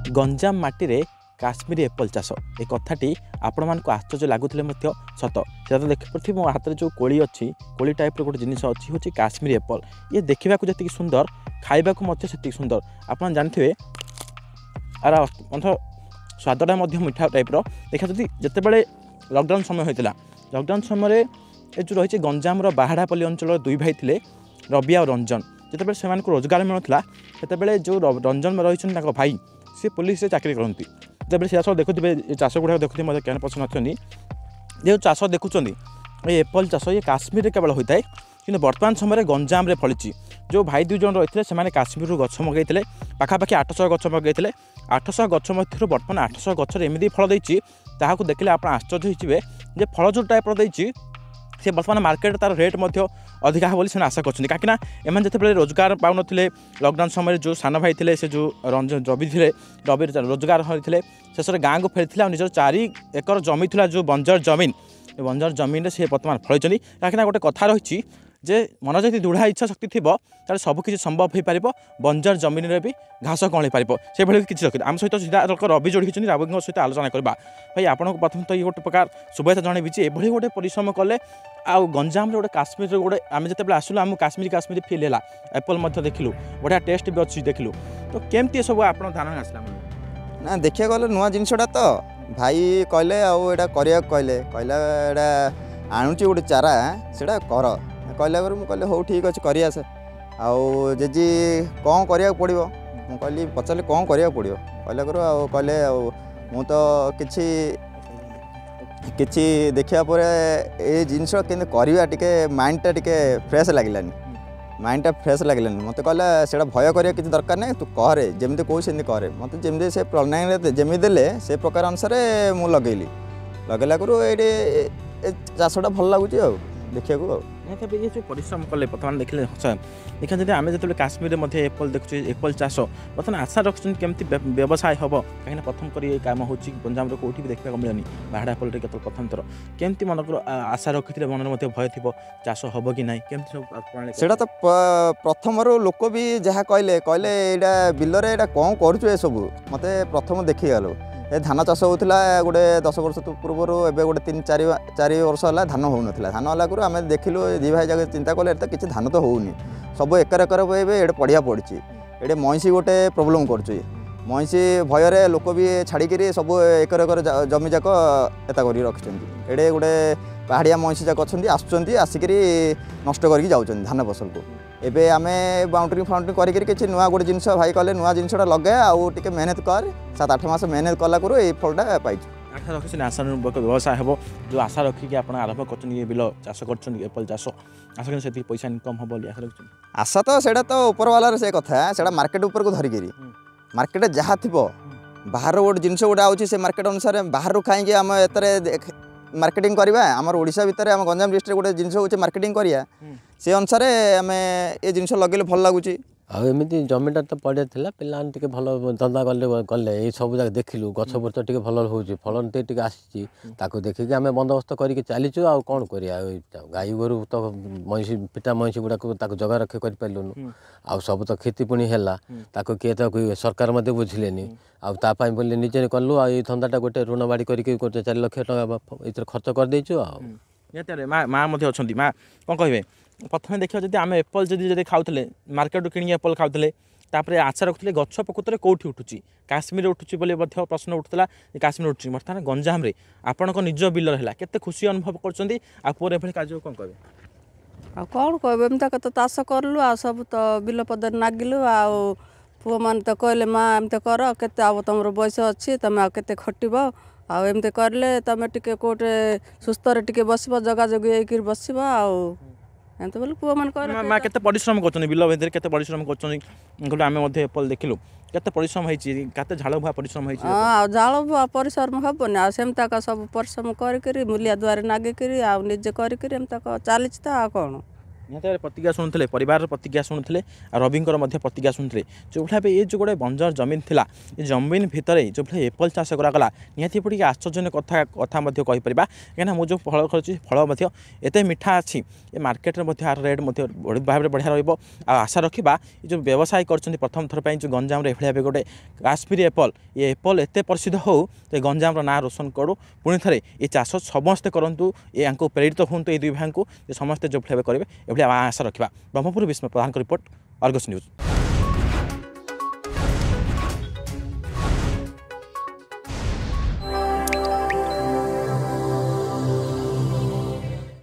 गंजाम माटी रे काश्मीरी एप्पल चाष ए कथाटी आपण मान आश्चर्य लगुले सत से तो देखिए मो हाथ में जो कोली अच्छी कोली टाइप गोटे जिन अच्छी हूँ काश्मीरी एप्पल ये देखा जी सुंदर खाइबा से सुंदर आप जानते आर स्वादटा मीठा टाइप देखा जिते बड़े लॉकडाउन समय होता लॉकडाउन समय ये जो रही गंजाम बाहाड़ापल्ली अंचल दुई भाई थे रवि और रंजन जिते से रोजगार मिलूला से जो रंजन रही भाई सी पुलिस चाकरी करती जब से सब देखुए चाष गुड़ा देखुए मतलब क्या पसंद अच्छी जो चाष देखुं ये एप्पल चाष ये काश्मीर केवल होता है कि बर्तमान समय गंजाम फली जो भाई दुई जन रही है काश्मीर गछ मगैते पाखापाखि 800 गछ मगैते 800 गछ मध्य बर्तमान 800 गचर एमती फल देती देखिले आप आश्चर्य हो फल जो टाइप देती से बर्तमान मार्केट तार रेट अधिका है बोली आशा करते कहीं जिते रोजगार पाऊन लॉकडाउन समय जो सान भाई थे से जो रंजन रवि थे रवि रोजगार होते शेष गाँव को फेरी निजर 4 एकर जमी था जो बंजर जमीन से बर्तमान फल कहीं गोटे कथा रही जे मन जदि दृढ़ इच्छा शक्ति थी तार सबकि संभव हो पार बंजर जमीन में भी घास कली पार से भाई किसी रखी आम सहित सीधा रवि जोड़ी रवि सहित आलोचना करवा भाई आपको प्रथम तो ये गोटे प्रकार शुभेच्छा जनइबी ये गोटे परिश्रम कले आउ गंजाम गोटे काश्मीर गोटे आम जिते आसलु आम काश्मीरी फिल है एप्पल देखिलु बढ़िया टेस्ट भी अच्छी देखिलु तो केमती सब आप ध्यान आसला ना देखिए गले नुआ जिनसटा तो भाई कहले आउटा कहले कहला आणुची गोटे चारा से कर कहला मुझे हो ठीक अच्छे करिया से आउ जेजी कौन करिया पड़ो मु कहली पचारे कौन करिया पड़ो कहला करो आउ कहले मु तो किछि देखिया पर ए जिनस केन करिया टिके माइंडटा टिके फ्रेश लागलानी माइंडटा फ्रेश लागलानी मते कहला सेटा भय करिया किछि दरकार नै तू करे जेमते कोइ सेमते करे मते जेमते से प्लानिंग जेमि देले से प्रकार अनुसार मु लगेली लगेला करू एडे चाषटा भल लागुची आ देखिया को ये जो परिश्रम कले बर्तमान देखिले देखा जब आम जो काश्मीर में एप्पल देखुचे एप्पल चाष बर्तमान आशा रखुन केमती व्यवसाय हम कहीं प्रथम कर कम हो गंजाम कौटी भी देखा मिलनी बाहाड़ा एप्पल प्रथम थर केमती मन आशा रखी मन में भय थी चाष हम कि ना केमती सब सेटा तो प्रथम लोक भी जहाँ कहले कहले यहाँ बिलरे कौन कर सब मत प्रथम देखी गल ए धान चाष होता गोटे 10 वर्ष पूर्वर एवं गोटे 3-4 वर्ष है धान हो नाला धान है आम देखिलु दी भाई जगह चिंता कले तो किसी धान तो होनी सब एकर ये पढ़िया पड़ी ये मईसी गोटे प्रोब्लेम कर मईसी भय लोक भी छाड़ी सब एकर एकर जमी जाक एता कर रखिंट ये गोटे पहाड़िया मईसी जाक अच्छा आसुँच आसिक नष्ट करके जाऊँ धान फसल को एबे आमे बाउंड्री फाउंड्री करी किसी नुआ गोटे जिनस भाई कहले नुआ जिनसटा लगे आउ टिके मेहनत कर 7-8 मास मेहनत कला करू ये फलटा पाइछु आशा रखी आशा व्यवसाय हम जो आशा रखिक आप आरंभ कर बिल चाष कर एप्पल चाष आशा कर पैसा इनकम हम आशा रख आशा तो सेटा तो ऊपर वाला से कथा सेटा मार्केट ऊपर को धरिकी मार्केट जहाँ थी बाहर गोटे जिनस गोटे आउची से मार्केट अनुसार बाहर कहीं आम एतरे मार्केटिंग करवा आमर ओडिशा भितर आम गंजाम डिस्ट्रिक्ट गोटे जिनस होचे मार्केटिंग करिया से अनुसार आम ये जिनस लगेले भल लगुची आमती जमीटा तो पड़िया था पे भल धंदा कले कले ये सब जगह देखिलु गछ बुछ टे भल हो फलन टे आसी देखिए आम बंदोबस्त करके चलीचु आ कौन करिया गाई गोरु तो मईसी पिटा मईसी गुड़ाक जगह रखे करूँ आ सब तो खेती पुणी है किए तो सरकार मत बुझिले आपाई बोले निजे कलु आ धंदाटा गोटे ऋण बाड़ी करके 4 लाख टका खर्च करदेचु माँ माँ माँ कौन कहे प्रथम देखिए जब आम एप्पल जब खाऊले मार्केट कि एप्पल खाऊले तापर आशा रखुले गछ प्रकृत कौटी उठुची काश्मीर उठुची बोले प्रश्न उठुला काश्मीर उठुची बर्तमान गंजाम रे आपण निज बिलर है केते खुशी अनुभव कर कार्य कौन कहे कौन कह एमती चाष कलु आ सब तो बिल पदर नागिलु आ पुओ मान तो कहले माँ एमती कर केते आ तुम बयस अच्छी तुम आते खटब आमती कले तुम टे कौटे सुस्थ टे बस जगह जगी बस एमती बोले पुओ मान माँ के परिश्रम कर बिल भितर के परिश्रम कर आम एप्पल देखिलु केते परिश्रम होते झाड़ बुआ परिश्रम हाँ झाड़ बुआ परिश्रम हेनी आमता सब परिश्रम कर मूलिया द्वारा नागिक निजे करमता चली कौन निहत भाव प्रतिज्ञा शुणुले परिवार प्रतिज्ञा शुणुले रविंकर प्रतिज्ञा शुणुले जो भाई ये जो गोटे बंजर जमीन थिला ये जमीन भितर जो भाई एप्पल चाष करागला निहत पड़ी आश्चर्य कथा कथा कहीपर कहीं मुझे फल खाऊँ फल एत मिठा अच्छी ये मार्केट में रेट भाव में बढ़िया रहा आशा रखा जो व्यवसाय कर प्रथम थर पर जो गंजाम एभली गोटे काश्मीरी एप्पल ये एप्पल एत प्रसिद्ध हो गंजाम ना रोशन करूँ पुणी थे ये चाष समस्ते करूँ ये प्रेरित हूँ ये दुई भाई को समस्ते जो भाव करेंगे एभली आशा रखा ब्रह्मपुर विस्मय प्रधान रिपोर्ट अर्गस न्यूज।